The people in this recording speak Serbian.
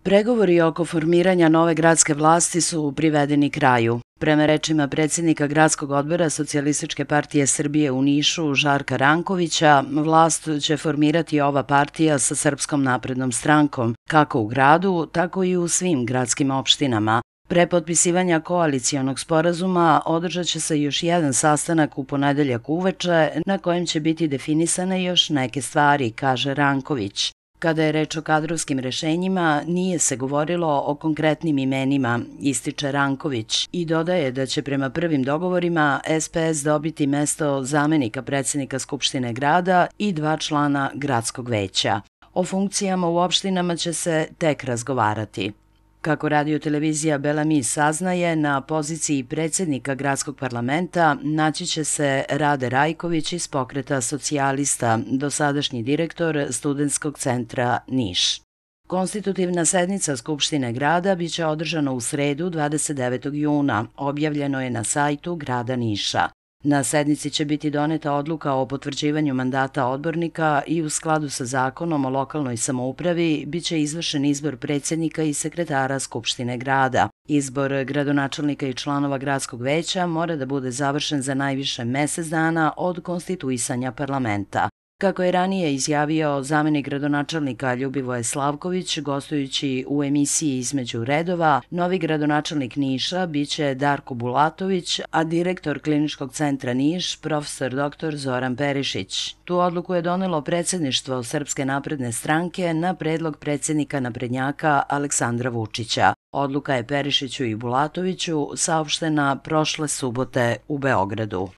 Pregovori oko formiranja nove gradske vlasti su privedeni kraju. Prema rečima predsjednika Gradskog odbora Socijalističke partije Srbije u Nišu, Žarka Rankovića, vlast će formirati ova partija sa Srpskom naprednom strankom, kako u gradu, tako i u svim gradskim opštinama. Pre potpisivanja koalicijonog sporazuma održat će se još jedan sastanak u ponedeljak uveče na kojem će biti definisane još neke stvari, kaže Ranković. Kada je reč o kadrovskim rešenjima, nije se govorilo o konkretnim imenima, ističe Ranković i dodaje da će prema prvim dogovorima SPS dobiti mesto zamenika predsjednika Skupštine grada i 2 člana gradskog veća. O funkcijama u opštinama će se tek razgovarati. Kako radiotelevizija Bela Mis saznaje, na poziciji predsjednika gradskog parlamenta naći će se Rade Rajković iz Pokreta socijalista, dosadašnji direktor Studentskog centra Niš. Konstitutivna sednica Skupštine grada biće održana u sredu 29. juna, objavljeno je na sajtu grada Niša. Na sednici će biti doneta odluka o potvrđivanju mandata odbornika i u skladu sa zakonom o lokalnoj samoupravi biće izvršen izbor predsjednika i sekretara Skupštine grada. Izbor gradonačelnika i članova gradskog veća mora da bude završen za najviše mesec dana od konstituisanja parlamenta. Kako je ranije izjavio zamenik gradonačelnika Ljubivoje Slavković, gostujući u emisiji Između redova, novi gradonačelnik Niša biće Darko Bulatović, a direktor Kliničkog centra Niš, profesor dr. Zoran Perišić. Tu odluku je donelo predsjedništvo Srpske napredne stranke na predlog predsjednika naprednjaka Aleksandra Vučića. Odluka je Perišiću i Bulatoviću saopštena prošle subote u Beogradu.